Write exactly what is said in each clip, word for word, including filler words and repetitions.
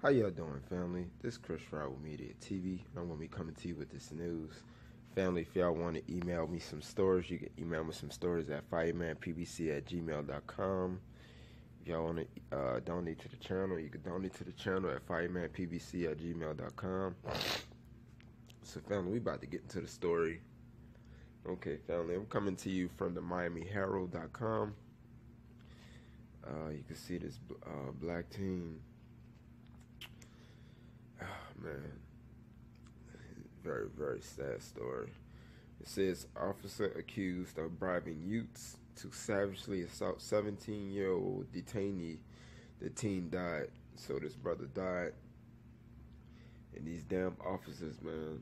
How y'all doing, family? This is Chris Fry with Media T V. I'm going to be coming to you with this news. Family, if y'all want to email me some stories, you can email me some stories at firemanpbc at gmail dot com. If y'all want to uh, donate to the channel, you can donate to the channel at firemanpbc at gmail dot com. So, family, we about to get into the story. Okay, family, I'm coming to you from the miami herald dot com. Uh, you can see this uh, black teen. Oh, man. Very, very sad story. It says, officer accused of bribing youths to savagely assault seventeen-year-old detainee. The teen died. So this brother died. And these damn officers, man,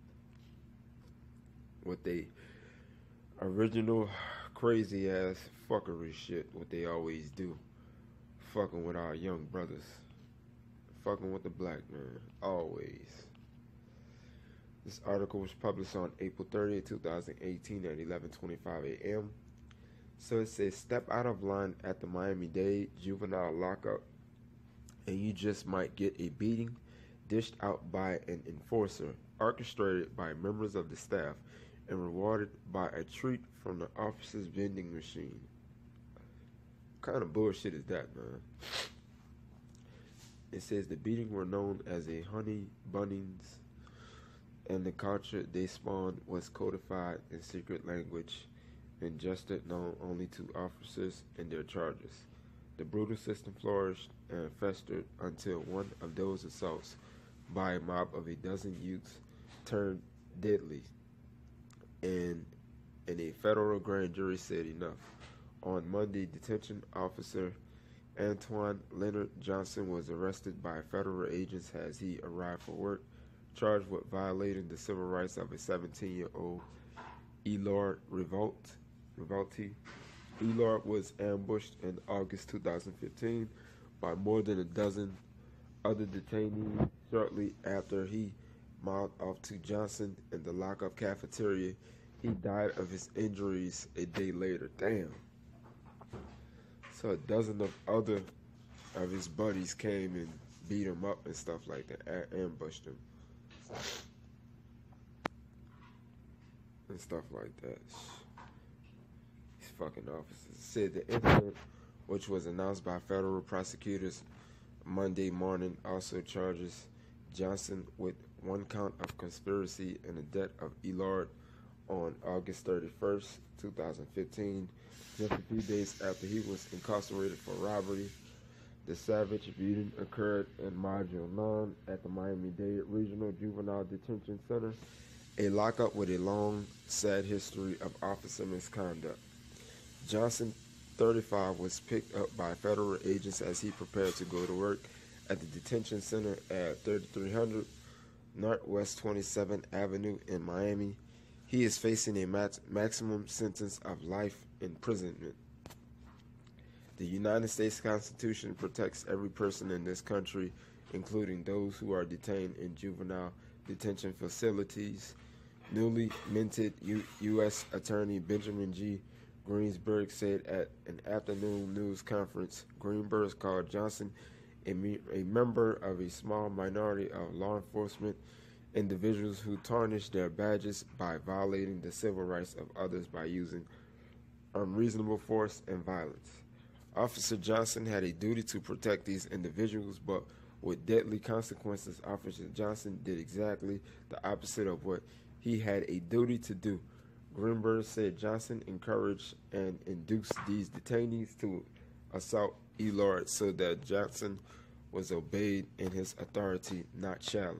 what they original crazy-ass fuckery shit, what they always do. Fucking with our young brothers. Fucking with the black man. Always. This article was published on April thirtieth, two thousand eighteen at eleven twenty-five a m So it says, step out of line at the Miami-Dade juvenile lockup and you just might get a beating dished out by an enforcer, orchestrated by members of the staff, and rewarded by a treat from the officer's vending machine. What kind of bullshit is that, man? It says the beating were known as a honey bunnings, and the culture they spawned was codified in secret language and gesture known only to officers and their charges. The brutal system flourished and festered until one of those assaults by a mob of a dozen youths turned deadly, and, and a federal grand jury said enough. On Monday, detention officer Antoine Leonard Johnson was arrested by federal agents as he arrived for work, charged with violating the civil rights of a seventeen-year-old Elord Revolt. Revolti. Elord was ambushed in August two thousand fifteen by more than a dozen other detainees shortly after he mouthed off to Johnson in the lockup cafeteria. He died of his injuries a day later. Damn. So a dozen of other of his buddies came and beat him up and stuff like that, ambushed him and stuff like that. These fucking officers said the incident, which was announced by federal prosecutors Monday morning, also charges Johnson with one count of conspiracy and the death of Elord on August thirty-first, two thousand fifteen, just a few days after he was incarcerated for robbery. The savage beating occurred in Module nine at the Miami-Dade Regional Juvenile Detention Center, a lockup with a long, sad history of officer misconduct. Johnson, thirty-five, was picked up by federal agents as he prepared to go to work at the detention center at thirty-three hundred Northwest twenty-seventh Avenue in Miami. He is facing a max maximum sentence of life imprisonment. The United States Constitution protects every person in this country, including those who are detained in juvenile detention facilities. Newly minted U U.S. Attorney Benjamin G. Greensburg said at an afternoon news conference, Greenberg called Johnson a, me a member of a small minority of law enforcement individuals who tarnish their badges by violating the civil rights of others by using unreasonable force and violence. Officer Johnson had a duty to protect these individuals, but with deadly consequences, Officer Johnson did exactly the opposite of what he had a duty to do. Greenberg said Johnson encouraged and induced these detainees to assault Elord so that Johnson was obeyed in his authority, not challenged.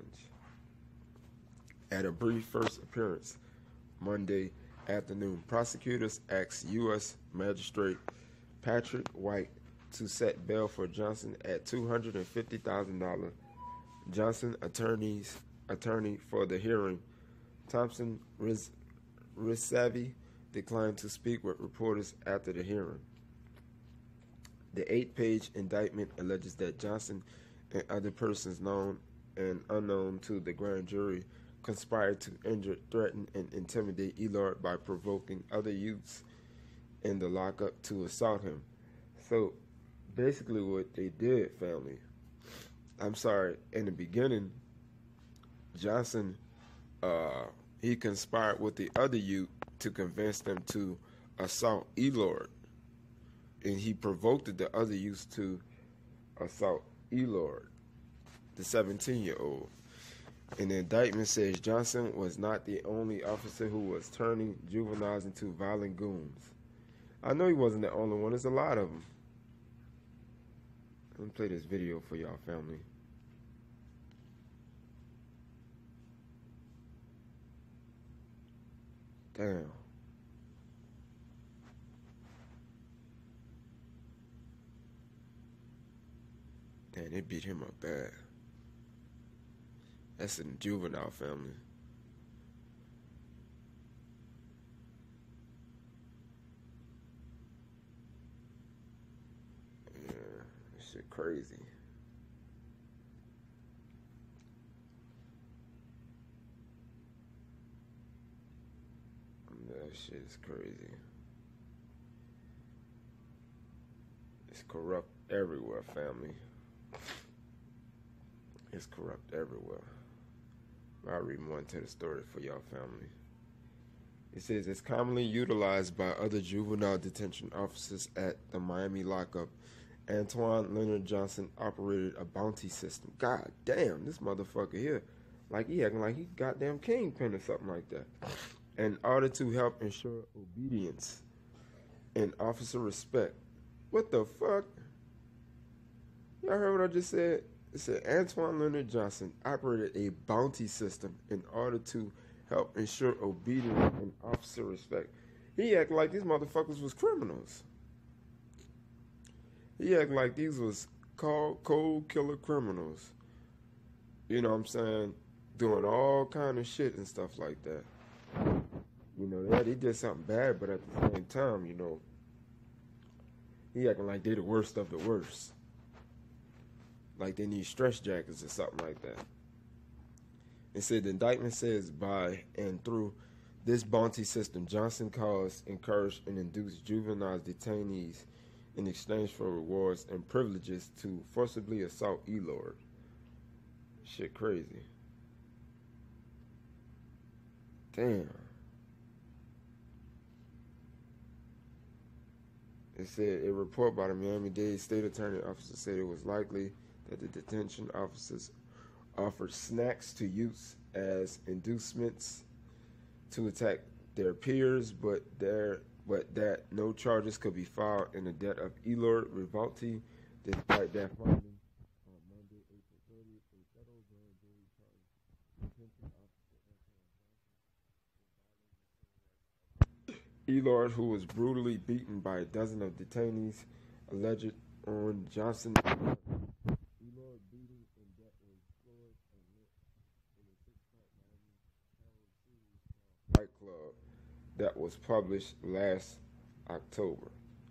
At a brief first appearance Monday afternoon, prosecutors asked U S Magistrate Patrick White to set bail for Johnson at two hundred fifty thousand dollars. Johnson attorneys attorney for the hearing, Thompson Riz, Rizzavi, declined to speak with reporters after the hearing. The eight-page indictment alleges that Johnson and other persons known and unknown to the grand jury conspired to injure, threaten, and intimidate Elord by provoking other youths in the lockup to assault him. So basically what they did, family, I'm sorry, in the beginning, Johnson, uh, he conspired with the other youth to convince them to assault Elord, and he provoked the other youths to assault Elord, the seventeen-year-old. And the indictment says Johnson was not the only officer who was turning juveniles into violent goons. I know he wasn't the only one. There's a lot of them. Let me play this video for y'all, family. Damn. Damn, they beat him up bad. That's in the juvenile family. Yeah, this shit crazy. That shit is crazy. It's corrupt everywhere, family. It's corrupt everywhere. I'll read more into the story for y'all, family. It says it's commonly utilized by other juvenile detention officers at the Miami lockup. Antoine Leonard Johnson operated a bounty system. God damn, this motherfucker here. Like he acting like he goddamn kingpin or something like that. In order to help ensure obedience and officer respect. What the fuck? Y'all heard what I just said? It said Antoine Leonard Johnson operated a bounty system in order to help ensure obedience and officer respect. He acted like these motherfuckers was criminals. He acted like these was cold, cold killer criminals. You know what I'm saying? Doing all kind of shit and stuff like that. You know, yeah, they did something bad, but at the same time, you know, he acting like they the worst of the worst. Like they need stress jackets or something like that. It said the indictment says by and through this bounty system, Johnson caused, encouraged, and induced juvenile detainees in exchange for rewards and privileges to forcibly assault Elord. Shit crazy. Damn. It said a report by the Miami-Dade State Attorney Officer said it was likely that the detention officers offered snacks to youths as inducements to attack their peers, but there, but that no charges could be filed in the death of Elord Rivalti, despite that finding. On Monday, April thirtieth, a federal grand jury charged detention officer Elord, who was brutally beaten by a dozen of detainees, alleged on Johnson. Elord beating and death was explored and lit in a six-part Miami series called Fight Club that was published last October.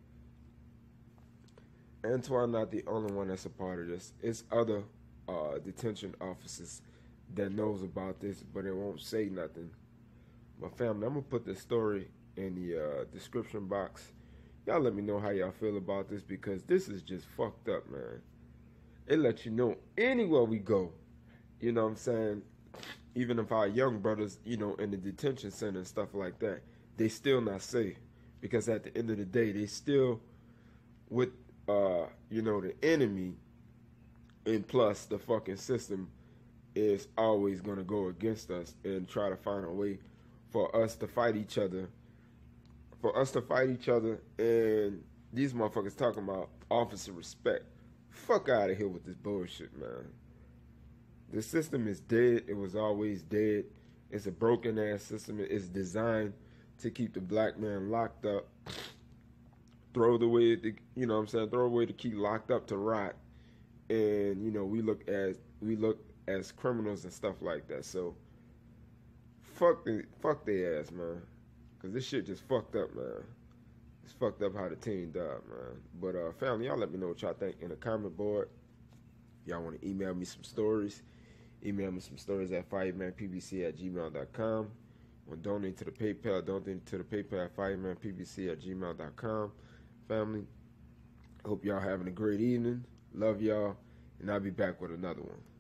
Antoine not the only one that's a part of this. It's other uh, detention officers that knows about this, but it won't say nothing. My family, I'm gonna put this story in the uh, description box. Y'all let me know how y'all feel about this, because this is just fucked up, man. It lets you know anywhere we go, you know what I'm saying, even if our young brothers, you know, in the detention center and stuff like that, they still not safe, because at the end of the day, they still with, uh, you know, the enemy, and plus the fucking system is always going to go against us and try to find a way for us to fight each other, for us to fight each other, and these motherfuckers talking about officer respect. Fuck out of here with this bullshit, man. The system is dead. It was always dead. It's a broken ass system. It's designed to keep the black man locked up. Throw the way to, you know what I'm saying, throw away to keep locked up to rot. And, you know, we look as we look as criminals and stuff like that. So fuck the fuck their ass, man. Cause this shit just fucked up, man. It's fucked up how the team died, man. But uh, family, y'all let me know what y'all think in the comment board. Y'all want to email me some stories? Email me some stories at firemanpbc at gmail dot com. Want to donate to the PayPal? Donate to the PayPal at firemanpbc at gmail dot com. Family, hope y'all having a great evening. Love y'all. and I'll be back with another one.